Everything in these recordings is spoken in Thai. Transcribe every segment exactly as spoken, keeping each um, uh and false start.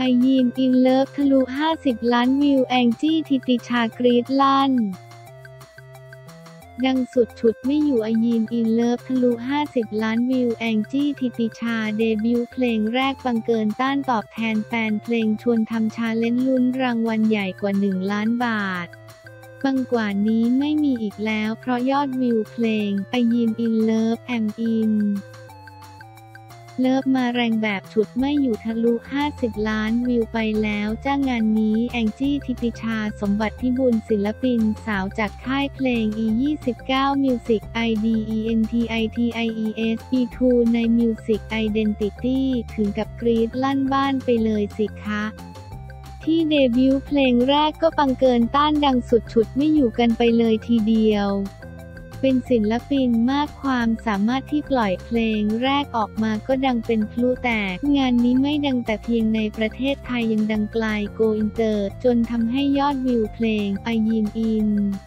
I Am in Love ทะลุห้าสิบล้านวิวแองจี้ทิติชากรี๊ดลั่นดังสุดฉุดไม่อยู่ I Am in Love ทะลุห้าสิบล้านวิวแองจี้ทิติชาเดบิวต์เพลงแรกปังเกินต้านตอบแทนแฟนเพลงชวนทำชาเลนจ์ลุ้นรางวัลใหญ่กว่าหนึ่งล้านบาทปังกว่านี้ไม่มีอีกแล้วเพราะยอดวิวเพลง I Am in Love Am inเลิฟมาแรงแบบฉุดไม่อยู่ทะลุห้าสิบล้านวิวไปแล้วจ้างานนี้แองจี้ทิติชาสมบัติพิบูลศิลปินสาวจากค่ายเพลง อี ยี่สิบเก้า Music ไอ ดี อี เอ็น ที ไอ ที ไอ อี เอส อี ทู ใน Music Identity ถึงกับกรี๊ดลั่นบ้านไปเลยสิคะที่เดบิวต์เพลงแรกก็ปังเกินต้านดังสุดฉุดไม่อยู่กันไปเลยทีเดียวเป็นศิลปินมากความสามารถที่ปล่อยเพลงแรกออกมาก็ดังเป็นพลุแตกงานนี้ไม่ดังแต่เพียงในประเทศไทยยังดังไกลโกอินเตอร์จนทำให้ยอดวิวเพลง I Am in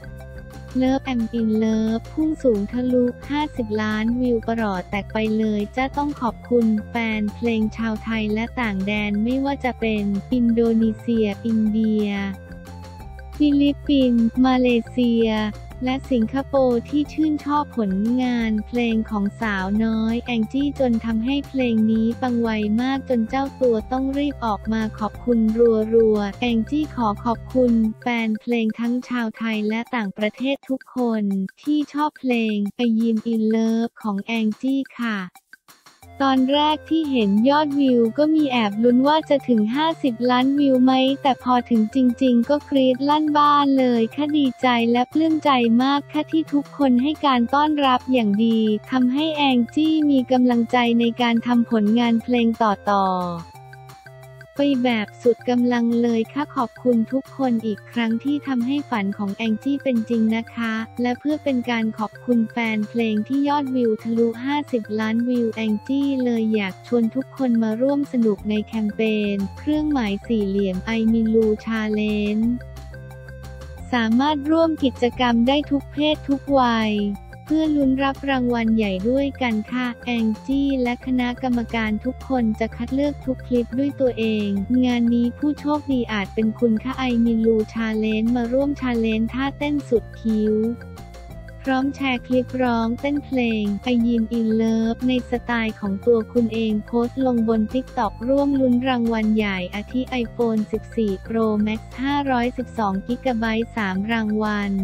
Love Am in Love พุ่งสูงทะลุห้าสิบล้านวิวประหลอดแตกไปเลยจะต้องขอบคุณแฟนเพลงชาวไทยและต่างแดนไม่ว่าจะเป็นอินโดนีเซียอินเดียฟิลิปปินส์มาเลเซียและสิงคโปร์ที่ชื่นชอบผลงานเพลงของสาวน้อยแองจี้จนทำให้เพลงนี้ปังไวมากจนเจ้าตัวต้องรีบออกมาขอบคุณรัวๆแองจี้ขอขอบคุณแฟนเพลงทั้งชาวไทยและต่างประเทศทุกคนที่ชอบเพลง I Am in Love ของแองจี้ค่ะตอนแรกที่เห็นยอดวิวก็มีแอบลุ้นว่าจะถึงห้าสิบล้านวิวไหมแต่พอถึงจริงๆก็กรี๊ดลั่นบ้านเลยค่ะดีใจและปลื้มใจมากค่ะที่ทุกคนให้การต้อนรับอย่างดีทำให้แองจี้มีกำลังใจในการทำผลงานเพลงต่อๆไปแบบสุดกำลังเลยค่ะขอบคุณทุกคนอีกครั้งที่ทำให้ฝันของแองจี้เป็นจริงนะคะและเพื่อเป็นการขอบคุณแฟนเพลงที่ยอดวิวทะลุห้าสิบล้านวิวแองจี้เลยอยากชวนทุกคนมาร่วมสนุกในแคมเปญเครื่องหมายสี่เหลี่ยม I Am in Love Challenge สามารถร่วมกิจกรรมได้ทุกเพศทุกวัยเพื่อลุ้นรับรางวัลใหญ่ด้วยกันค่ะแองจี้และคณะกรรมการทุกคนจะคัดเลือกทุกคลิปด้วยตัวเองงานนี้ผู้โชคดีอาจเป็นคุณค่ะ I Am in Love Challenge มาร่วมชาเลนจ์ท่าเต้นสุดคิ้วพร้อมแชร์คลิปร้องเต้นเพลง I Am in Love ในสไตล์ของตัวคุณเองโพสต์ลงบน ติ๊กต็อก ร่วมลุ้นรางวัลใหญ่อาทิ iPhone สิบสี่ Pro Max ห้าร้อยสิบสองกิกะไบต์ สาม รางวัล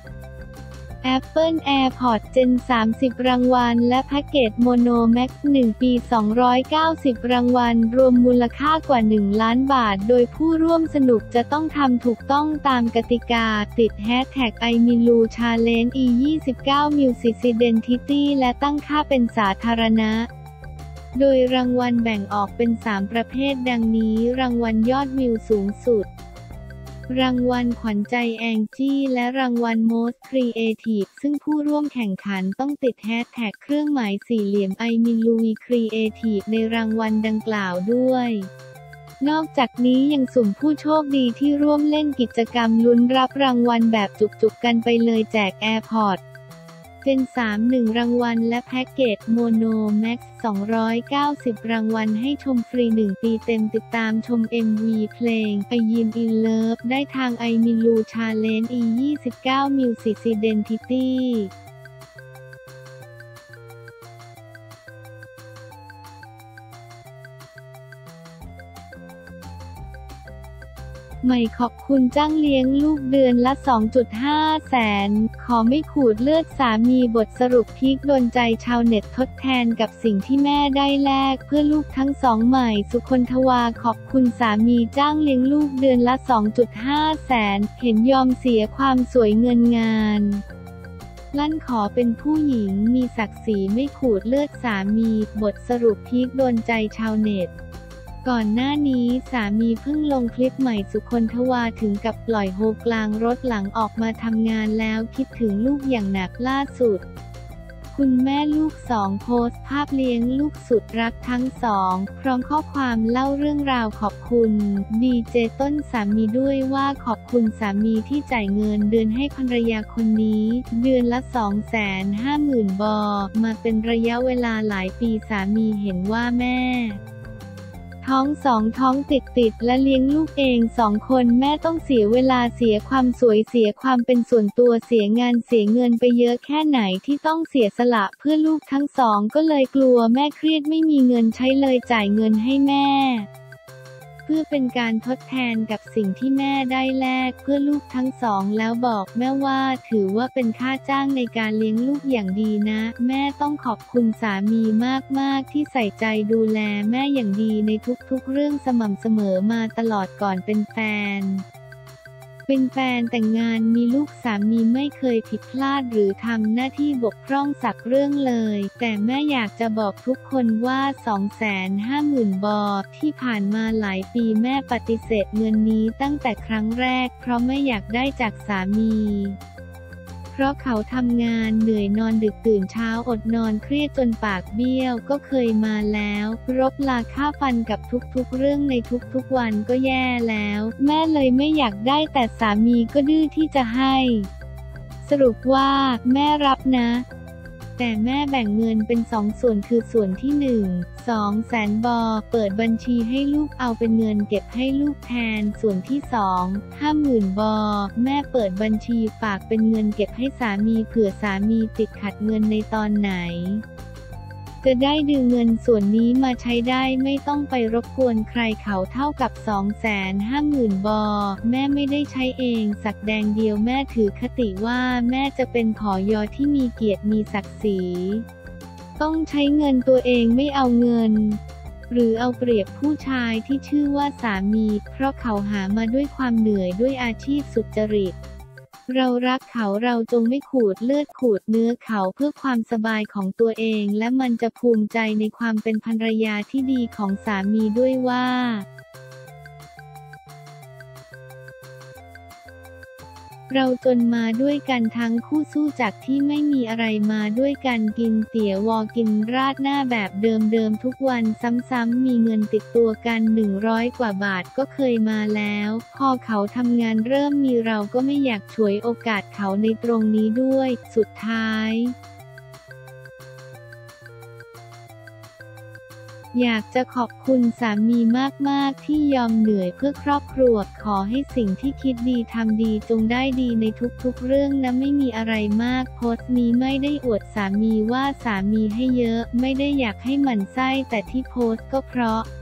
Apple AirPods Gen สามสิบ รางวัลและแพ็กเกจ Mono Max หนึ่ง ปี สองร้อยเก้าสิบ รางวัลรวมมูลค่ากว่า หนึ่ง ล้านบาทโดยผู้ร่วมสนุกจะต้องทำถูกต้องตามกติกาติดแฮชแท็ก I Am in Love Challenge อี ยี่สิบเก้า Music Identity และตั้งค่าเป็นสาธารณะโดยรางวัลแบ่งออกเป็นสามประเภทดังนี้รางวัลยอดวิวสูงสุดรางวัลขวัญใจแองจี้และรางวัล Most Creative ซึ่งผู้ร่วมแข่งขันต้องติดแฮชแท็กเครื่องหมายสี่เหลี่ยม I Am in Love Creative ในรางวัลดังกล่าวด้วยนอกจากนี้ยังสุ่มผู้โชคดีที่ร่วมเล่นกิจกรรมลุ้นรับรางวัลแบบจุกๆกันไปเลยแจก AirPods Gen สาม หนึ่ง รางวัลและแพ็กเกจ Mono Max สองร้อยเก้าสิบ รางวัลให้ชมฟรีหนึ่งปีเต็มติดตามชม เอ็ม วี เพลง I Am in Love ได้ทาง I Am in Love Challenge อี ยี่สิบเก้า Music Identityใหม่ขอบคุณจ้างเลี้ยงลูกเดือนละ สองจุดห้า แสนขอไม่ขูดเลือดสามีบทสรุปพีคโดนใจชาวเน็ตทดแทนกับสิ่งที่แม่ได้แลกเพื่อลูกทั้งสองใหม่สุคนทวาขอบคุณสามีจ้างเลี้ยงลูกเดือนละ สองจุดห้า แสนเห็นยอมเสียความสวยเงินงานลั่นขอเป็นผู้หญิงมีศักดิ์ศรีไม่ขูดเลือดสามีบทสรุปพีคโดนใจชาวเน็ตก่อนหน้านี้สามีเพิ่งลงคลิปใหม่สุคนทวาถึงกับปล่อยโฮกลางรถหลังออกมาทำงานแล้วคิดถึงลูกอย่างหนักล่าสุดคุณแม่ลูกสองโพสต์ภาพเลี้ยงลูกสุดรักทั้งสองพร้อมข้อความเล่าเรื่องราวขอบคุณดีเจต้นสามีด้วยว่าขอบคุณสามีที่จ่ายเงินเดือนให้ภรรยาคนนี้เดือนละ สองแสนห้าหมื่น บาทมาเป็นระยะเวลาหลายปีสามีเห็นว่าแม่ท้องสองท้องติดติดและเลี้ยงลูกเองสองคนแม่ต้องเสียเวลาเสียความสวยเสียความเป็นส่วนตัวเสียงานเสียเงินไปเยอะแค่ไหนที่ต้องเสียสละเพื่อลูกทั้งสองก็เลยกลัวแม่เครียดไม่มีเงินใช้เลยจ่ายเงินให้แม่เพื่อเป็นการทดแทนกับสิ่งที่แม่ได้แลกเพื่อลูกทั้งสองแล้วบอกแม่ว่าถือว่าเป็นค่าจ้างในการเลี้ยงลูกอย่างดีนะแม่ต้องขอบคุณสามีมากๆที่ใส่ใจดูแลแม่อย่างดีในทุกๆเรื่องสม่ำเสมอมาตลอดก่อนเป็นแฟนเป็นแฟนแต่งงานมีลูกสามีไม่เคยผิดพลาดหรือทำหน้าที่บกพร่องสักเรื่องเลยแต่แม่อยากจะบอกทุกคนว่า สองแสนห้าหมื่น บาทที่ผ่านมาหลายปีแม่ปฏิเสธเงินนี้ตั้งแต่ครั้งแรกเพราะไม่อยากได้จากสามีเพราะเขาทำงานเหนื่อยนอนดึกตื่นเช้าอดนอนเครียดจนปากเบี้ยวก็เคยมาแล้วรบลาค่าฟันกับทุกๆเรื่องในทุกๆวันก็แย่แล้วแม่เลยไม่อยากได้แต่สามีก็ดื้อที่จะให้สรุปว่าแม่รับนะแต่แม่แบ่งเงินเป็นสองส่วนคือส่วนที่หนึ่ง สองแสนบอเปิดบัญชีให้ลูกเอาเป็นเงินเก็บให้ลูกแทนส่วนที่สอง ห้าหมื่นบอแม่เปิดบัญชีฝากเป็นเงินเก็บให้สามีเผื่อสามีติดขัดเงินในตอนไหนจะได้ดึงเงินส่วนนี้มาใช้ได้ไม่ต้องไปรบกวนใครเขาเท่ากับ สองแสนห้าหมื่น บอแม่ไม่ได้ใช้เองสักแดงเดียวแม่ถือคติว่าแม่จะเป็นผอยอที่มีเกียรติมีศักดิ์ศรีต้องใช้เงินตัวเองไม่เอาเงินหรือเอาเปรียบผู้ชายที่ชื่อว่าสามีเพราะเขาหามาด้วยความเหนื่อยด้วยอาชีพสุจริตเรารักเขาเราจงไม่ขูดเลือดขูดเนื้อเขาเพื่อความสบายของตัวเองและมันจะภูมิใจในความเป็นภรรยาที่ดีของสามีด้วยว่าเราจนมาด้วยกันทั้งคู่สู้จากที่ไม่มีอะไรมาด้วยกันกินเตี๋ยววอกินราดหน้าแบบเดิมๆทุกวันซ้ำๆมีเงินติดตัวกันหนึ่งร้อยกว่าบาทก็เคยมาแล้วพอเขาทำงานเริ่มมีเราก็ไม่อยากฉวยโอกาสเขาในตรงนี้ด้วยสุดท้ายอยากจะขอบคุณสามีมากๆที่ยอมเหนื่อยเพื่อครอบครัวขอให้สิ่งที่คิดดีทำดีจงได้ดีในทุกๆเรื่องนะไม่มีอะไรมากโพสต์นี้ไม่ได้อวดสามีว่าสามีให้เยอะไม่ได้อยากให้หมั่นไส้แต่ที่โพสต์ก็เพราะ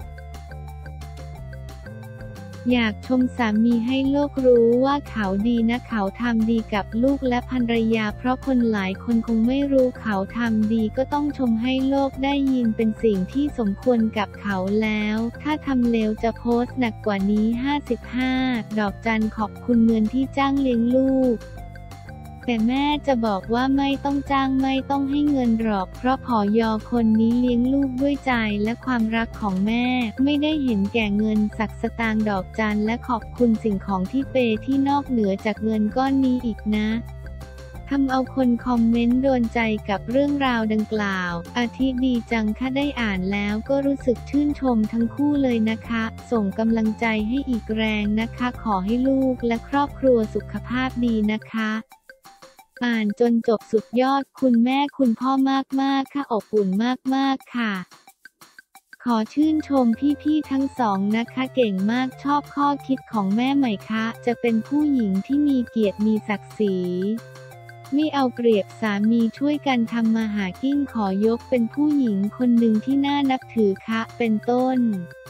อยากชมสามีให้โลกรู้ว่าเขาดีนะเขาทำดีกับลูกและภรรยาเพราะคนหลายคนคงไม่รู้เขาทำดีก็ต้องชมให้โลกได้ยินเป็นสิ่งที่สมควรกับเขาแล้วถ้าทำเลวจะโพสต์หนักกว่านี้ห้าสิบห้าดอกจันขอบคุณเงินที่จ้างเลี้ยงลูกแต่แม่จะบอกว่าไม่ต้องจ้างไม่ต้องให้เงินหรอกเพราะผอยอคนนี้เลี้ยงลูกด้วยใจและความรักของแม่ไม่ได้เห็นแก่เงินสักสตางค์ดอกจันและขอบคุณสิ่งของที่เปย์ที่นอกเหนือจากเงินก้อนนี้อีกนะทำเอาคนคอมเมนต์โดนใจกับเรื่องราวดังกล่าวอาทิดีจังค่ะได้อ่านแล้วก็รู้สึกชื่นชมทั้งคู่เลยนะคะส่งกำลังใจให้อีกแรงนะคะขอให้ลูกและครอบครัวสุขภาพดีนะคะอ่านจนจบสุดยอดคุณแม่คุณพ่อมากๆค่ะอบอุ่นมากๆค่ะขอชื่นชมพี่ๆทั้งสองนะคะเก่งมากชอบข้อคิดของแม่ใหม่คะจะเป็นผู้หญิงที่มีเกียรติมีศักดิ์ศรีไม่เอาเปรียบสามีช่วยกันทำมาหากินขอยกเป็นผู้หญิงคนหนึ่งที่น่านับถือคะเป็นต้น